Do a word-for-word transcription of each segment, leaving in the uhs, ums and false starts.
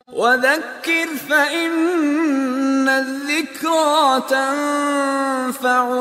وذكر فإن الذكرى تنفع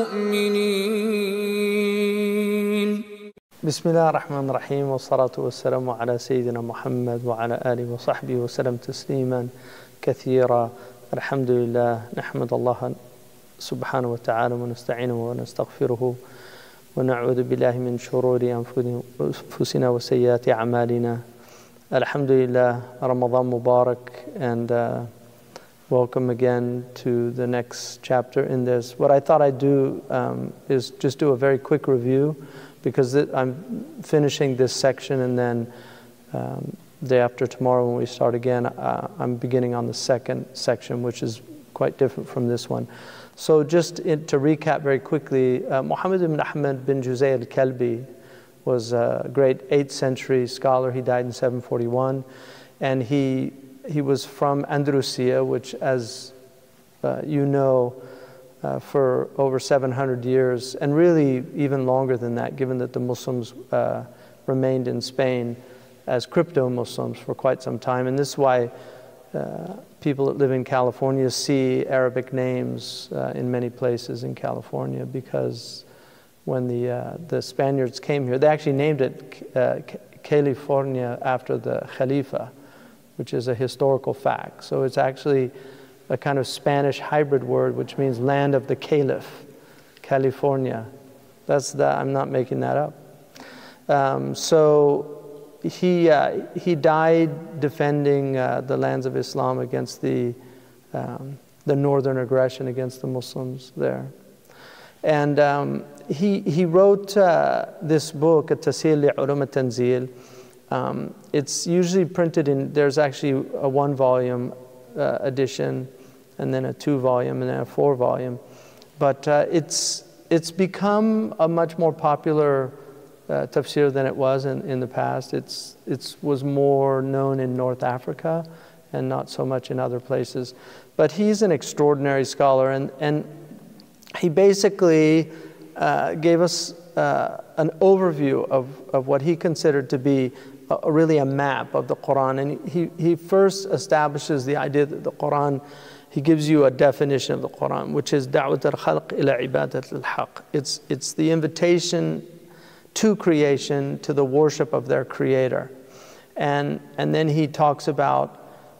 المؤمنين. بسم الله الرحمن الرحيم والصلاة والسلام على سيدنا محمد وعلى آله وصحبه وسلم تسليما كثيرا. الحمد لله، نحمد الله سبحانه وتعالى ونستعينه ونستغفره ونعوذ بالله من شرور أنفسنا وسيئات أعمالنا. Alhamdulillah, Ramadan Mubarak, and uh, welcome again to the next chapter in this. What I thought I'd do um, is just do a very quick review, because it, I'm finishing this section, and then um, day after tomorrow when we start again, uh, I'm beginning on the second section, which is quite different from this one. So just in, to recap very quickly, uh, Muhammad ibn Ahmad bin Juzay al-Kalbi was a great eighth century scholar. He died in seven forty-one, and he he was from Andalusia, which, as uh, you know, uh, for over seven hundred years, and really even longer than that, given that the Muslims uh, remained in Spain as crypto-Muslims for quite some time. And this is why uh, people that live in California see Arabic names uh, in many places in California, because when the, uh, the Spaniards came here, they actually named it uh, California after the Khalifa, which is a historical fact. So it's actually a kind of Spanish hybrid word, which means land of the Caliph, California. That's the, I'm not making that up. Um, so he, uh, he died defending uh, the lands of Islam against the, um, the northern aggression against the Muslims there. And um, he, he wrote uh, this book, At-Taseel li-Ulum al-Tanzeel. Um, it's usually printed in, there's actually a one volume uh, edition, and then a two volume, and then a four volume. But uh, it's, it's become a much more popular uh, tafsir than it was in, in the past. It's, it was more known in North Africa and not so much in other places. But he's an extraordinary scholar, and, and he basically uh, gave us uh, an overview of, of what he considered to be a, a really a map of the Quran. And he, he first establishes the idea that the Quran, he gives you a definition of the Quran, which is da'wat al-khalq ila ibadat al-haq. It's, it's the invitation to creation, to the worship of their creator. And, and then he talks about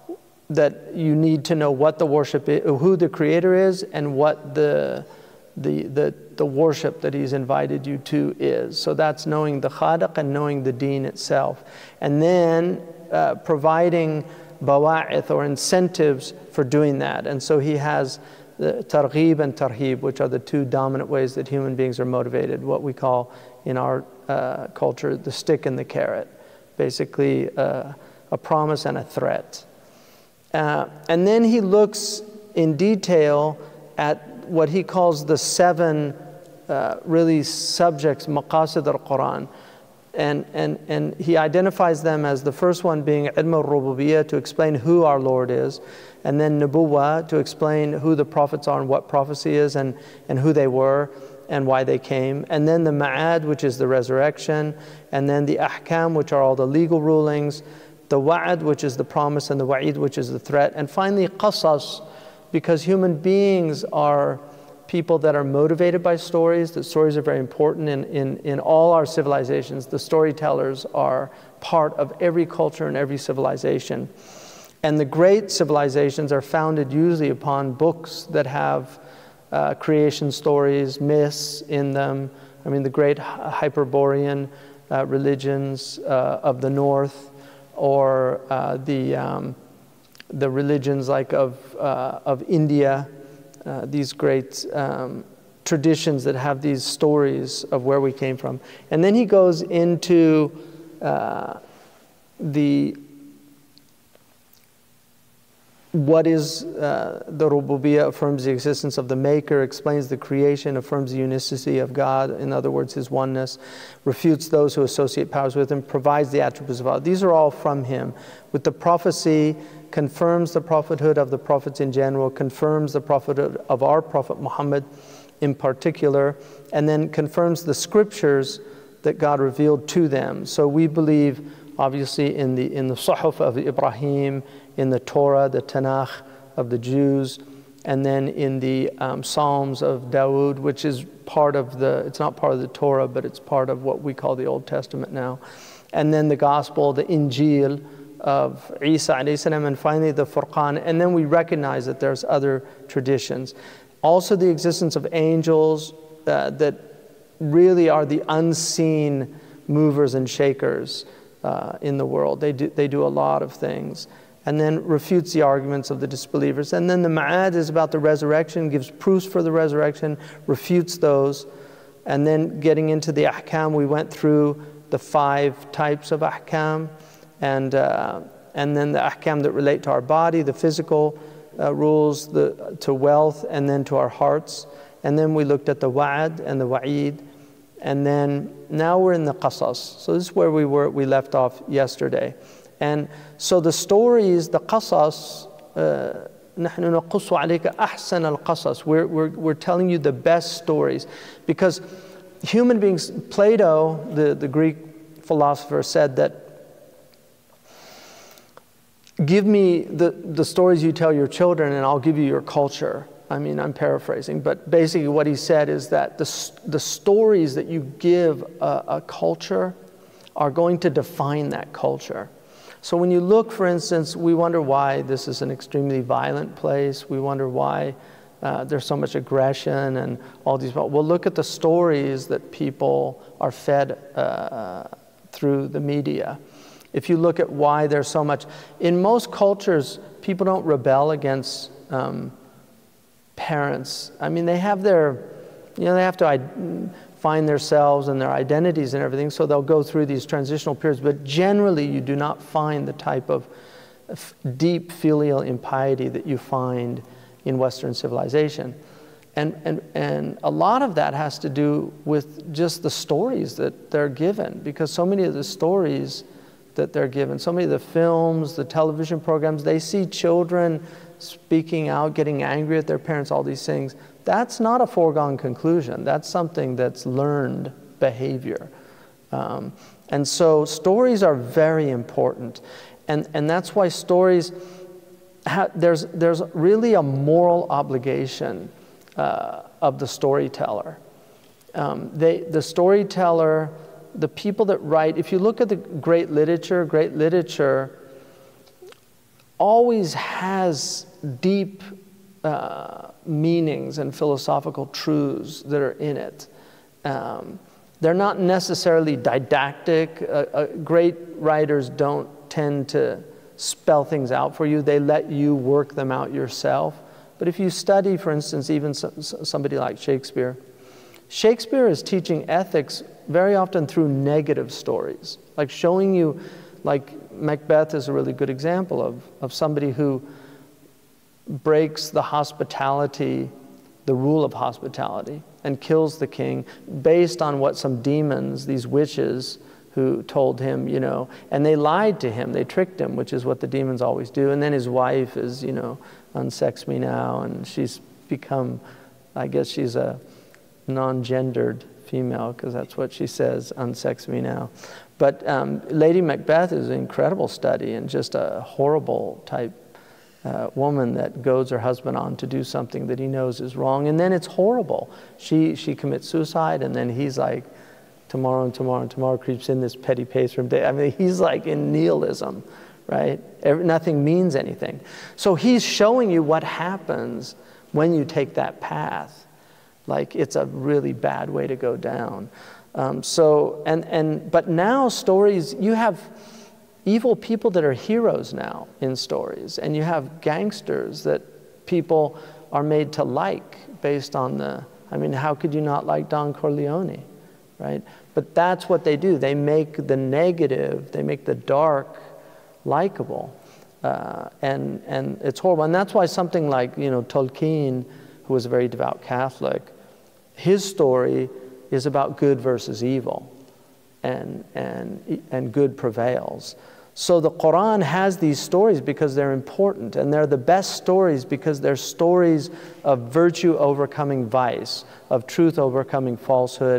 that you need to know what the worship is, who the creator is, and what the The, the, the worship that he's invited you to is. So that's knowing the khaliq and knowing the deen itself. And then uh, providing bawa'ith, or incentives for doing that. And so he has the targhib and tarhib, which are the two dominant ways that human beings are motivated, what we call in our uh, culture the stick and the carrot. Basically uh, a promise and a threat. Uh, and then he looks in detail at what he calls the seven uh, really subjects, maqasid al-Quran. And, and, and he identifies them as the first one being ilm al-rububiyyah, to explain who our Lord is, and then nubuwwah, to explain who the prophets are and what prophecy is, and, and who they were and why they came. And then the ma'ad, which is the resurrection, and then the ahkam, which are all the legal rulings, the wa'ad, which is the promise, and the wa'id, which is the threat, and finally qasas, because human beings are people that are motivated by stories. The stories are very important in, in, in all our civilizations. The storytellers are part of every culture and every civilization. And the great civilizations are founded usually upon books that have uh, creation stories, myths in them. I mean, the great Hyperborean uh, religions uh, of the north, or uh, the um, the religions like of, uh, of India, uh, these great um, traditions that have these stories of where we came from. And then he goes into uh, the what is uh, the rububiyyah, affirms the existence of the maker, explains the creation, affirms the unicity of God, in other words, his oneness, refutes those who associate powers with him, provides the attributes of Allah. These are all from him. With the prophecy, confirms the prophethood of the prophets in general, confirms the prophethood of our Prophet Muhammad in particular, and then confirms the scriptures that God revealed to them. So we believe obviously in the, in the Suhuf of Ibrahim, in the Torah, the Tanakh of the Jews, and then in the um, Psalms of Dawood, which is part of the, it's not part of the Torah, but it's part of what we call the Old Testament now. And then the Gospel, the Injil of Isa alayhi salam, and finally the Furqan. And then we recognize that there's other traditions. Also the existence of angels uh, that really are the unseen movers and shakers uh, in the world. They do, they do a lot of things. And then refutes the arguments of the disbelievers. And then the Ma'ad is about the resurrection, gives proofs for the resurrection, refutes those. And then getting into the Ahkam, we went through the five types of Ahkam. And, uh, and then the Ahkam that relate to our body, the physical uh, rules, the, to wealth, and then to our hearts. And then we looked at the Wa'ad and the Wa'id. And then now we're in the Qasas. So this is where we were, we left off yesterday. And so the stories, the qasas, نحن نقص عليك أحسن القصص. We're, we're, we're telling you the best stories. Because human beings, Plato, the, the Greek philosopher, said that, give me the, the stories you tell your children and I'll give you your culture. I mean, I'm paraphrasing, but basically what he said is that the, the stories that you give a, a culture are going to define that culture. So when you look, for instance, we wonder why this is an extremely violent place. We wonder why uh, there's so much aggression and all these. Well, look at the stories that people are fed uh, through the media. If you look at why there's so much, in most cultures, people don't rebel against um, parents. I mean, they have their, you know, they have to find themselves and their identities and everything, so they'll go through these transitional periods, but generally you do not find the type of deep filial impiety that you find in Western civilization. And, and, and a lot of that has to do with just the stories that they're given, because so many of the stories that they're given, so many of the films, the television programs, they see children speaking out, getting angry at their parents, all these things. That's not a foregone conclusion. That's something that's learned behavior. Um, and so stories are very important. And, and that's why stories, ha there's, there's really a moral obligation uh, of the storyteller. Um, they, the storyteller, the people that write, if you look at the great literature, great literature always has deep Uh, meanings and philosophical truths that are in it. Um, they're not necessarily didactic. Uh, uh, great writers don't tend to spell things out for you. They let you work them out yourself. But if you study, for instance, even so, somebody like Shakespeare, Shakespeare is teaching ethics very often through negative stories, like showing you, like Macbeth is a really good example of, of somebody who breaks the hospitality, the rule of hospitality, and kills the king based on what some demons, these witches, who told him, you know, and they lied to him, they tricked him, which is what the demons always do. And then his wife is, you know, unsex me now, and she's become, I guess she's a non-gendered female, because that's what she says, unsex me now. But um, Lady Macbeth is an incredible study, and just a horrible type Uh, woman that goads her husband on to do something that he knows is wrong, and then it's horrible. She she commits suicide, and then he's like, tomorrow and tomorrow and tomorrow creeps in this petty pace from day. I mean, he's like in nihilism, right? Every, nothing means anything. So he's showing you what happens when you take that path. Like, it's a really bad way to go down. Um, so and and but now stories, you have evil people that are heroes now in stories, and you have gangsters that people are made to like based on the, I mean, how could you not like Don Corleone, right? But that's what they do. They make the negative, they make the dark likable, uh, and, and it's horrible. And that's why something like, you know, Tolkien, who was a very devout Catholic, his story is about good versus evil. And, and, and good prevails. So the Quran has these stories because they're important, and they're the best stories because they're stories of virtue overcoming vice, of truth overcoming falsehood,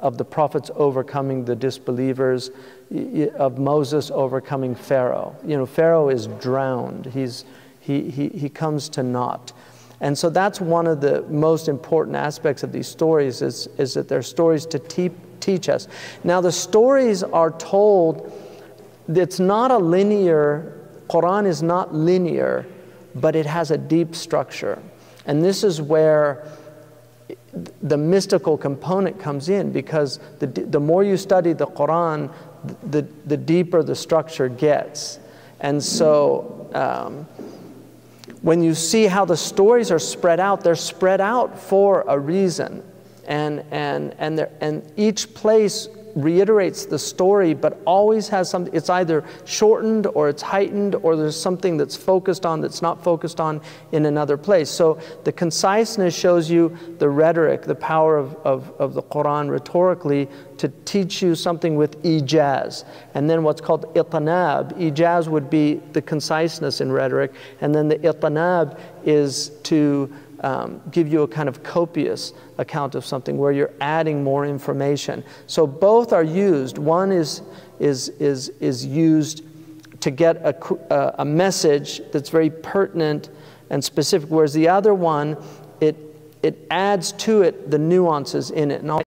of the prophets overcoming the disbelievers, of Moses overcoming Pharaoh. You know, Pharaoh is drowned. He's, he, he, he comes to naught. And so that's one of the most important aspects of these stories is, is that they're stories to te teach us. Now the stories are told, it's not a linear, Quran is not linear, but it has a deep structure. And this is where the mystical component comes in, because the, the more you study the Quran, the, the deeper the structure gets. And so um, when you see how the stories are spread out, they're spread out for a reason. And, and, and, and each place reiterates the story, but always has something. It's either shortened or it's heightened, or there's something that's focused on that's not focused on in another place. So the conciseness shows you the rhetoric, the power of, of, of the Quran rhetorically to teach you something with ijaz. And then what's called itanab. Ijaz would be the conciseness in rhetoric, and then the itanab is to Um, give you a kind of copious account of something where you're adding more information. So both are used. One is, is, is, is used to get a, a message that's very pertinent and specific, whereas the other one, it, it adds to it the nuances in it. And